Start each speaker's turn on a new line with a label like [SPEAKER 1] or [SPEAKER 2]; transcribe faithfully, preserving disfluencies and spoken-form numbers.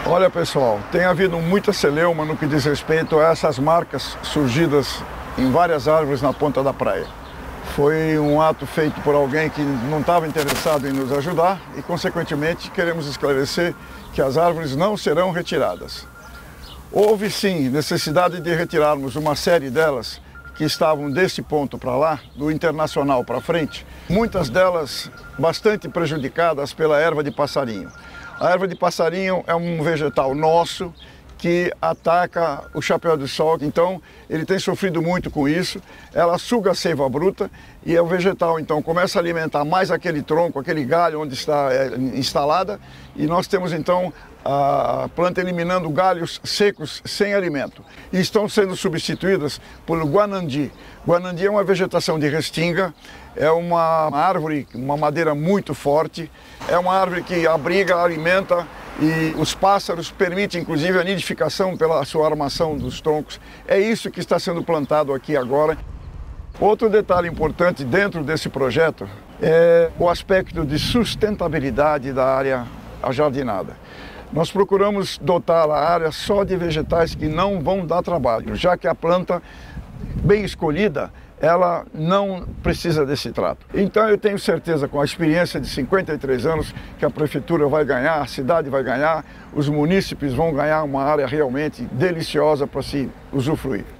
[SPEAKER 1] Olha pessoal, tem havido muita celeuma no que diz respeito a essas marcas surgidas em várias árvores na ponta da praia. Foi um ato feito por alguém que não estava interessado em nos ajudar e, consequentemente, queremos esclarecer que as árvores não serão retiradas. Houve sim necessidade de retirarmos uma série delas que estavam desse ponto para lá, do Internacional para frente, muitas delas bastante prejudicadas pela erva de passarinho. A erva de passarinho é um vegetal nosso que ataca o chapéu de sol, então ele tem sofrido muito com isso. Ela suga a seiva bruta e o vegetal então começa a alimentar mais aquele tronco, aquele galho onde está instalada, e nós temos então a planta eliminando galhos secos sem alimento. E estão sendo substituídas por guanandi. Guanandi é uma vegetação de restinga, é uma árvore, uma madeira muito forte, é uma árvore que abriga, alimenta, e os pássaros permitem inclusive a nidificação pela sua armação dos troncos. É isso que está sendo plantado aqui agora. Outro detalhe importante dentro desse projeto é o aspecto de sustentabilidade da área ajardinada. Nós procuramos dotar a área só de vegetais que não vão dar trabalho, já que a planta bem escolhida, ela não precisa desse trato. Então eu tenho certeza, com a experiência de cinquenta e três anos, que a prefeitura vai ganhar, a cidade vai ganhar, os munícipes vão ganhar uma área realmente deliciosa para se usufruir.